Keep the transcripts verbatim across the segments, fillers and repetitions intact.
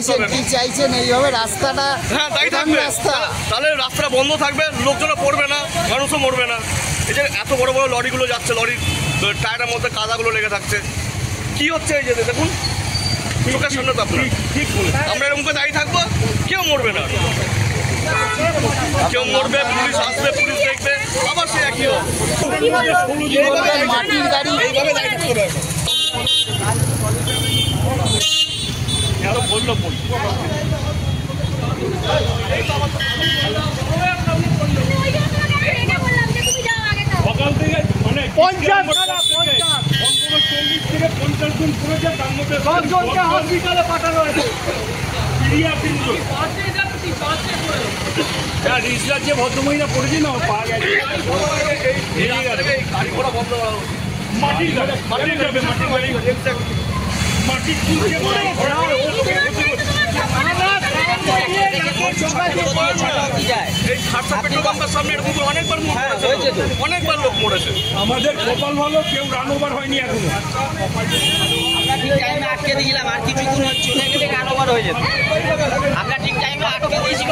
চাইছেন কি চাইছেন এইভাবে রাস্তাটা? হ্যাঁ তাই থাকবে, রাস্তা তাহলে রাস্তাটা বন্ধ থাকবে, লোকজনও পড়বে না, মানুষও মরবে না। এই যে এত বড় বড় লরিগুলো যাচ্ছে, লরির টায়ারের মধ্যে কাদাগুলো লেগে থাকছে, কি হচ্ছে এই যে দেখুন চোখের সামনে তো আপনার। ঠিক আমরা এরকম করে দাঁড়িয়ে থাকবো, কেউ মরবে না, কেউ মরবে, পুলিশ আসবে, পুলিশ দেখবে, আবার সে একই হবে। মাটির গাড়ি এইভাবে দাঁড়িয়ে থাকতে হবে। বললো বল সকাল থেকে মানে পঞ্চাশ চল্লিশ থেকে পঞ্চাশ জন করেছে, তার মধ্যে দশ জনকে হসপিটালে পাঠানো হয়েছে। রিসলার যে ভদ্রমহিলা পড়েছে না, পাওয়া গেছে গাড়ি ঘোড়া বন্ধ করা, মাটির মাটির যাবে মাটির গাড়ি মাটির তুলছে অনেকবার লোক মরেছে। আমাদের কপাল ভালো, কেউ রান ওভার হয়নি এখনো। টাইমে আটকে দিয়েছিলাম, আর কিছুক্ষণ চলে গেলে রান ওভার হয়ে যেত। আমরা ঠিক টাইমে আটকে দিয়েছি,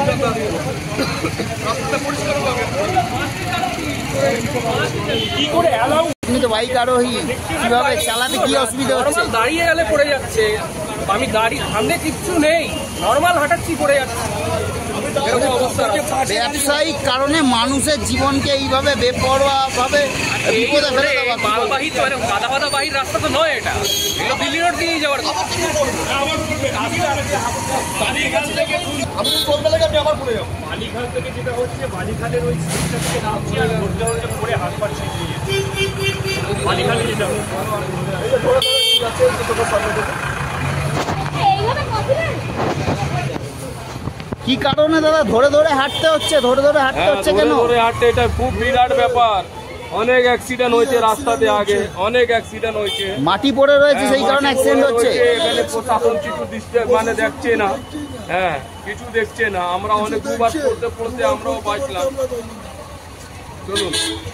কি করে অ্যালাউ? আপনি তো বাইক আরোহী, কিভাবে চালাতে কি অসুবিধা হচ্ছে? দাঁড়িয়ে গেলে পড়ে যাচ্ছে, আমি দাঁড়িয়ে সামনে কিচ্ছু নেই, নর্মাল হাঁটাচ্ছি পড়ে যাচ্ছে। ব্যবসায়িক কারণে মানুষের জীবনকে এইভাবে বেপরোয়া ভাবে বিপদে ফেলে দেওয়া, মালবাহী তো কাদা ফাদা বাহির রাস্তা তো নয়, এটা এগুলো দিল্লি রোড দিয়ে যাওয়ার কথা। বালিখাল থেকে যেটা হচ্ছে, বালিখালের ওই সাইডটা থেকে নামছি আর পরে হাত পা ছিটিয়ে বালিখালে যেটা কি কারণে দাদা ধরে ধরে হাঁটতে হচ্ছে? ধরে ধরে হাঁটতে হচ্ছে কেন? ধরে হাঁটতে, এটা খুব বিরাট ব্যাপার। অনেক অ্যাক্সিডেন্ট হয়েছে রাস্তাতে, আগে অনেক অ্যাক্সিডেন্ট হয়েছে, মাটি পড়ে রয়েছে, সেই কারণে অ্যাক্সিডেন্ট হচ্ছে। এখানে প্রশাসন কিছু দিচ্ছে মানে দেখছে না, হ্যাঁ কিছু দেখছে না। আমরা অনেক দুবার পড়তে পড়তে আমরাও বাঁচলাম। চলুন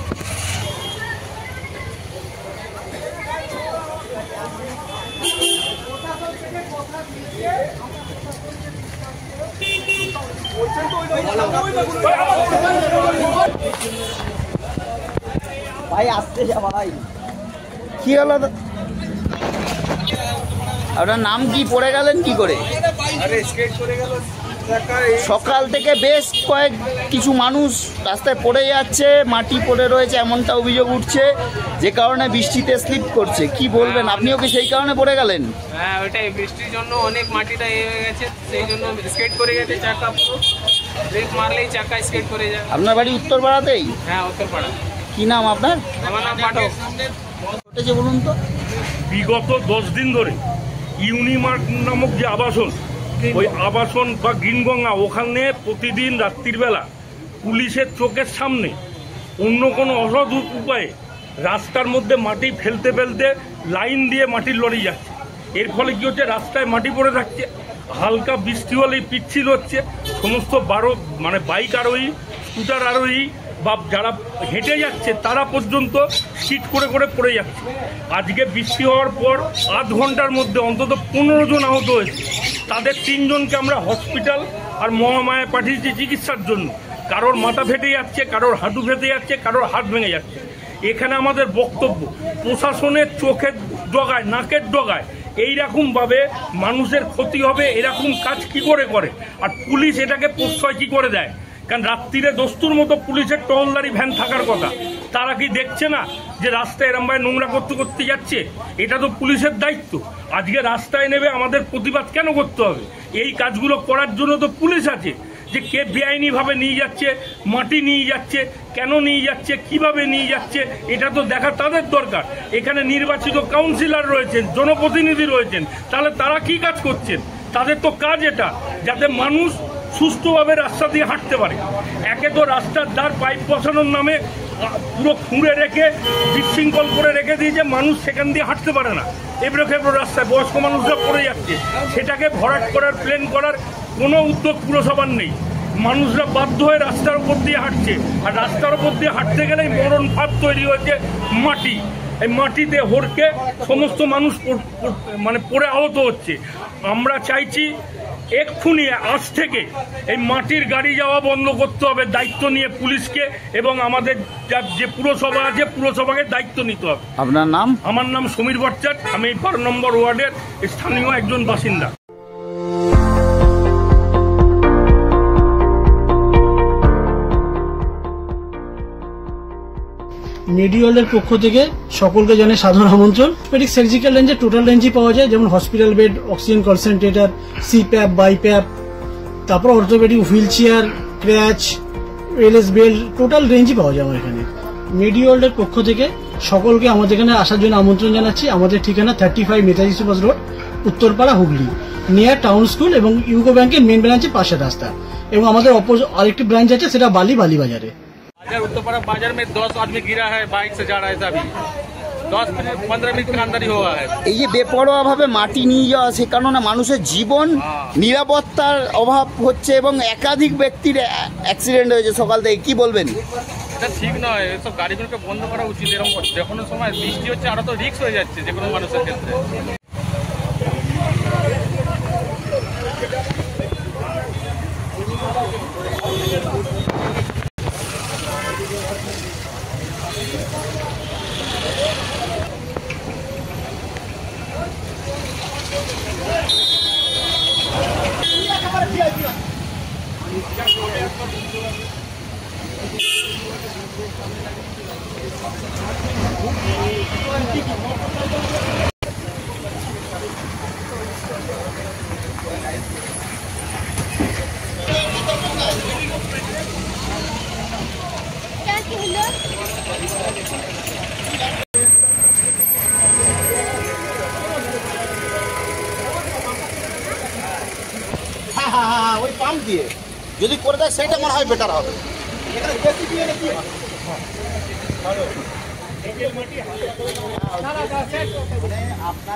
ভাই আসতে যা ভাই। কি হলো? আপনার নাম কি? পড়ে গেলেন কি করে? সকাল থেকে বেশ কয়েক কিছু মানুষ রাস্তায় পড়ে যাচ্ছে, মাটি পড়ে রয়েছে এমনটা অভিযোগ উঠছে, যে কারণে বৃষ্টিতে স্লিপ করছে। কি বলবেন? আপনিও কি সেই কারণে পড়ে গেলেন? হ্যাঁ ওইটাই, বৃষ্টির জন্য অনেক মাটিটা এ হয়ে গেছে, সেই জন্য স্কেট করে গেছে চাকা, পুরো ব্রেক মারলেই চাকা স্কেট করে যায়। আপনার বাড়ি উত্তরপাড়াতেই? হ্যাঁ উত্তরপাড়া। কি নাম আপনার? আমার নাম পাঠক। ঘটেছে বলুন তো। বিগত দশ দিন ধরে ইউনিমার্ট নামক যে আবাসন, ওই আবাসন বা গ্রিনগঙ্গা, ওখানে প্রতিদিন রাত্রির বেলা পুলিশের চোখের সামনে অন্য কোনো অসৎ উপায়ে রাস্তার মধ্যে মাটি ফেলতে ফেলতে লাইন দিয়ে মাটির লরি যাচ্ছে। এর ফলে কি হচ্ছে, রাস্তায় মাটি পড়ে থাকছে, হালকা বৃষ্টি হলেই পিচ্ছিল হচ্ছে। সমস্ত বারো মানে বাইক আরোহী, স্কুটার আরোহী বা যারা হেঁটে যাচ্ছে তারা পর্যন্ত সিট করে করে পড়ে যাচ্ছে। আজকে বৃষ্টি হওয়ার পর আধ ঘন্টার মধ্যে অন্তত পনেরো জন আহত হয়েছে। তাদের তিনজনকে আমরা হসপিটাল আর মহামায়ায় পাঠিয়েছি চিকিৎসার জন্য। কারোর মাথা ফেটে যাচ্ছে, কারোর হাঁটু ফেটে যাচ্ছে, কারোর হাত ভেঙে যাচ্ছে। এখানে আমাদের বক্তব্য, প্রশাসনের চোখের ডগায়, নাকের ডগায় এইরকমভাবে মানুষের ক্ষতি হবে, এরকম কাজ কি করে করে? আর পুলিশ এটাকে প্রশ্রয় কি করে দেয়? কারণ রাত্রিরে দস্তুর মতো পুলিশের টহলদারি ভ্যান থাকার কথা, তারা কি দেখছে না যে রাস্তায় এরমভাবে নোংরা করতে করতে যাচ্ছে? এটা তো পুলিশের দায়িত্ব। আজকে রাস্তায় নেবে আমাদের প্রতিবাদ কেন করতে হবে? এই কাজগুলো করার জন্য তো পুলিশ আছে। যে কে বেআইনিভাবে নিয়ে যাচ্ছে, মাটি নিয়ে যাচ্ছে, কেন নিয়ে যাচ্ছে, কিভাবে নিয়ে যাচ্ছে, এটা তো দেখা তাদের দরকার। এখানে নির্বাচিত কাউন্সিলর রয়েছেন, জনপ্রতিনিধি রয়েছেন, তাহলে তারা কি কাজ করছেন? তাদের তো কাজ এটা, যাতে মানুষ সুস্থভাবে রাস্তা দিয়ে হাঁটতে পারে। একে তো রাস্তার ধার পাইপ বসানোর নামে পুরো খুঁড়ে রেখে বিশৃঙ্খল করে রেখে দিয়েছে, মানুষ সেখান দিয়ে হাঁটতে পারে না। এবড়ো খেবড়ো রাস্তায় বয়স্ক মানুষরা পড়ে যাচ্ছে, সেটাকে ভরাট করার, প্লেন করার কোনো উদ্যোগ পুরসভার নেই। মানুষরা বাধ্য হয়ে রাস্তার উপর দিয়ে হাঁটছে, আর রাস্তার উপর দিয়ে হাঁটতে গেলেই মরণ ফাঁদ তৈরি হয়েছে মাটি। এই মাটিতে হড়কে সমস্ত মানুষ মানে পড়ে আহত হচ্ছে। আমরা চাইছি এক্ষুনি আজ থেকে এই মাটির গাড়ি যাওয়া বন্ধ করতে হবে, দায়িত্ব নিয়ে পুলিশকে, এবং আমাদের যে পুরসভা আছে পুরসভাকে দায়িত্ব নিতে হবে। আপনার নাম? আমার নাম সমীর ভট্টাচার্য, আমি বারো নম্বর ওয়ার্ডের স্থানীয় একজন বাসিন্দা। মেডিওয়ালের পক্ষ থেকে সকলকে জানাই সাধারণ আমন্ত্রণ। পেডিক সার্জিক্যাল রেঞ্জে টোটাল রেঞ্জই পাওয়া যায়, যেমন hospital bed, oxygen concentrator, CPAP, BiPAP, তারপর orthopaedic wheelchair, crutch, LS belt, total রেঞ্জই পাওয়া যায় আমার এখানে। মেডিওয়ালের পক্ষ থেকে সকলকে আমাদের এখানে আসার জন্য আমন্ত্রণ জানাচ্ছি। আমাদের ঠিকানা thirty five Netaji Subhash road, Uttarpara, Hooghly, near town school এবং ইউকো ব্যাংকের মেন ব্রাঞ্চের পাশে রাস্তা। এবং আমাদের অপোজ আরেকটি ব্রাঞ্চ আছে, সেটা বালি বালি বাজারে। उत्तरपाड़ा बाजार में दस आदमी गिरा है, बाइक से जा रहा है अभी, दस मिनट पंद्रह मिनट के अंदर ही हुआ है। এই যে বেপরোয়া ভাবে মাটি নিয়ে যাওয়া, সে কারণে মানুষের জীবন নিরাপত্তার অভাব হচ্ছে এবং একাধিক ব্যক্তির অ্যাক্সিডেন্ট হয়েছে সকাল থেকে, কি বলবেন? এটা ঠিক নয়, এসব গাড়িগুলোকে বন্ধ করা উচিত। এরকম যে কোনো সময় বৃষ্টি হচ্ছে, আরো তো রিস্ক হয়ে যাচ্ছে যে কোনো মানুষের ক্ষেত্রে। হ্যাঁ হ্যাঁ হ্যাঁ ওই পাম্প দিয়ে যদি করে দেয় সেটা মনে হয় বেটার হবে। এখানে বেশি দিয়ে কি হয়? আপনার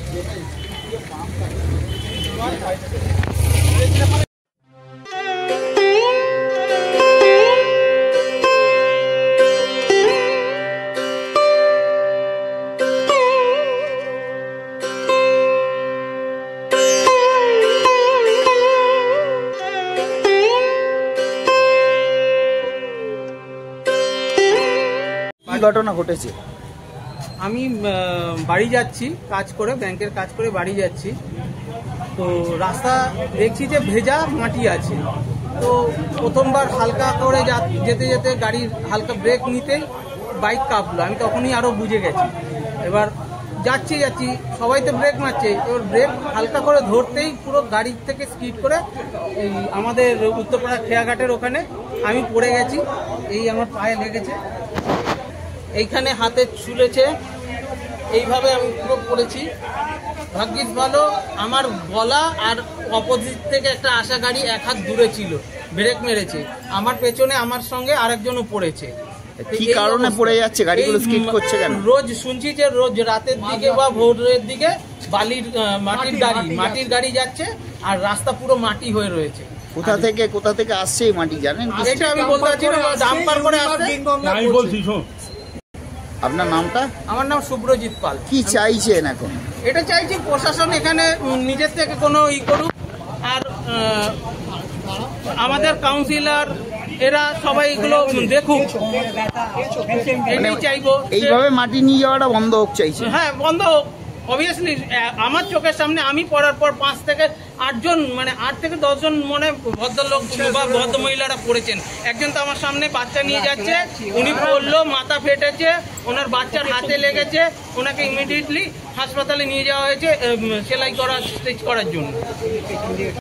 যদি ঘটনা ঘটেছে? আমি বাড়ি যাচ্ছি কাজ করে, ব্যাংকের কাজ করে বাড়ি যাচ্ছি, তো রাস্তা দেখছি যে ভেজা মাটি আছে। তো প্রথমবার হালকা করে যেতে যেতে গাড়ির হালকা ব্রেক নিতেই বাইক কাঁপলো, আমি তখনই আরো বুঝে গেছি। এবার যাচ্ছি যাচ্ছি সবাই তো ব্রেক মারছে, এবার ব্রেক হালকা করে ধরতেই পুরো গাড়ি থেকে স্কিড করে এই আমাদের উত্তরপাড়া খেয়াঘাটের ওখানে আমি পড়ে গেছি। এই আমার পায়ে লেগেছে, এইখানে হাতে ছুলেছে, এইভাবে আমি পুরো পড়েছি। ভাগ্যিস ভালো আমার গলা আর অপোজিট থেকে একটা আসা গাড়ি এক হাত দূরে ছিল, ব্রেক মেরেছে। আমার পেছনে আমার সঙ্গে আরেকজনও পড়েছে। কি কারণে পড়ে যাচ্ছে গাড়িগুলো, স্কিড করছে কেন? রোজ শুনছি যে রোজ রাতের দিকে বা ভোরের দিকে বালির মাটির গাড়ি মাটির গাড়ি যাচ্ছে আর রাস্তা পুরো মাটি হয়ে রয়েছে। কোথা থেকে কোথা থেকে আসছে এই মাটি জানেন? এটা আমি বলতে পারছি না, ডাম্পার করে আসছে। আমি বলছি শোন। আপনার নামটা? আমার নাম শুভ্রজিৎ পাল। কি চাইছেন এখন? এটা চাইছি প্রশাসন এখানে নিজের থেকে কোনো ই করুক, আর আমাদের কাউন্সিলর এরা সবাই এগুলো দেখুক, এটাই চাইবো। এইভাবে মাটি নিয়ে যাওয়াটা বন্ধ হোক চাইছে? হ্যাঁ বন্ধ হোক। অবভিয়াসলি আমার চোখের সামনে আমি পড়ার পর পাঁচ থেকে আটজন মানে আট থেকে দশজন মনে ভদ্রলোক বা ভদ্র মহিলারা পড়েছেন। একজন তো আমার সামনে বাচ্চা নিয়ে যাচ্ছে, উনি পড়লো, মাথা ফেটেছে, ওনার বাচ্চার হাতে লেগেছে, ওনাকে ইমিডিয়েটলি হাসপাতালে নিয়ে যাওয়া হয়েছে সেলাই করা স্টিচ করার জন্য।